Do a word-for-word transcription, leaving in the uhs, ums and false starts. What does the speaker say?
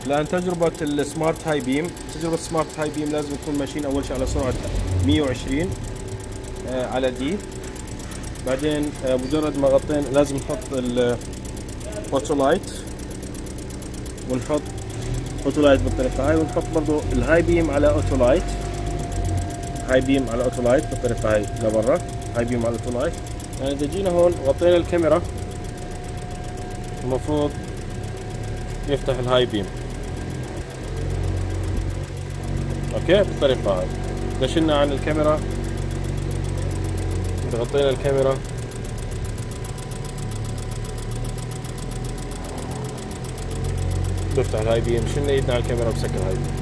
لأن تجربة السمارت هاي بيم، تجربة السمارت هاي بيم لازم نكون ماشيين أول شيء على سرعة مية وعشرين آه على دي. بعدين آه مجرد ما غطينا لازم نحط الأوتولايت، ونحط أوتولايت بالطريقة هاي، ونحط برضو الهاي بيم على أوتولايت، هاي بيم على أوتولايت بالطريقة هاي لبرا، هاي بيم على أوتولايت. يعني إذا جينا هون غطينا الكاميرا المفروض يفتح الهاي بيم. اوكي بالطريقة هاي. اذا شلنا عن الكاميرا، اذا غطينا الكاميرا بفتح الهاي بيم، شلنا ايدنا على الكاميرا بسكر الهاي بيم.